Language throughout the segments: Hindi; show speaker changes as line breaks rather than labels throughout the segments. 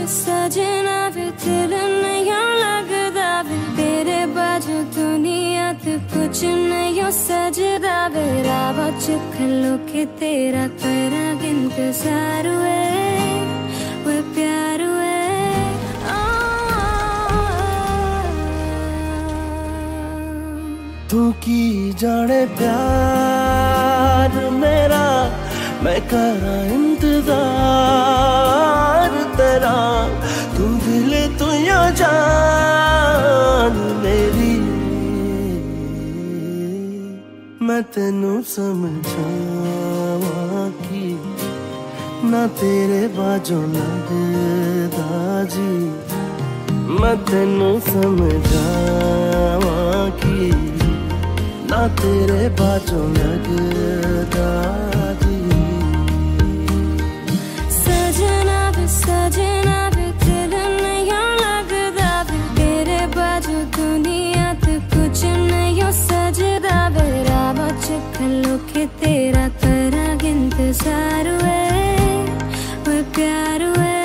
सजना वे दिल नहीं लगदा वे तेरे बाजू दुनिया ते कुछ नहीं सजदा वे राह च खलो के तेरा करा इंतजार वे प्यार
तू की जाने प्यार मेरा मैं करा इंतजार तेरा तू दिल तू या जान मेरी मैं तेनू समझावा की ना तेरे बाजों लगदा जी मैं तेनू समझावा की ना तेरे बाजों लगदा जी
सजना वे दिल नहीं लगदा वे तेरे बाजू दुनिया ते कुछ नहीं सजदा वे राह च खलो के तेरा करा इंतजार वे प्यार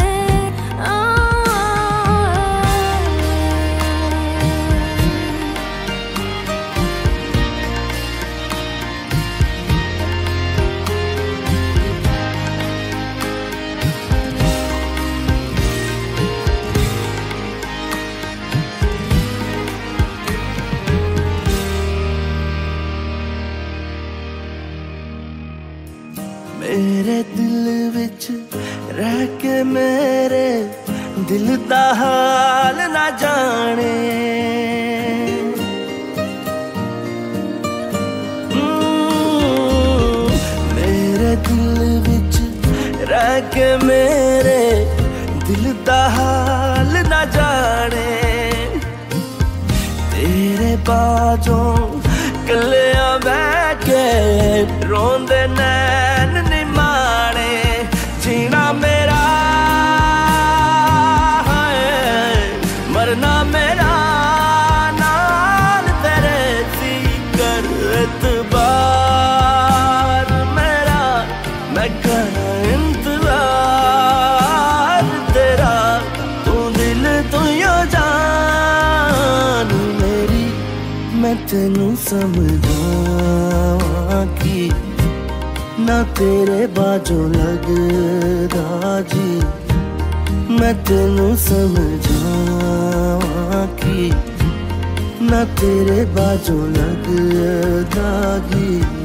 मेरे दिल विच रह के मेरे दिल दा हाल ना जाने मेरे दिल विच रह के मेरे दिल दा हाल ना जाने तेरे बाजों कलिया बह के रोंदे नैन नी माने जीना मेरा है मरना मेरा नाल तेरे सी कर एतबार मेरा मैं कर इंतजार तेरा तू दिल तू यो जान मेरी मैं तेनू समझावा की ना तेरे बाजों लगदा जी मैं तेनू समझावा की ना तेरे बाजों लगदा जी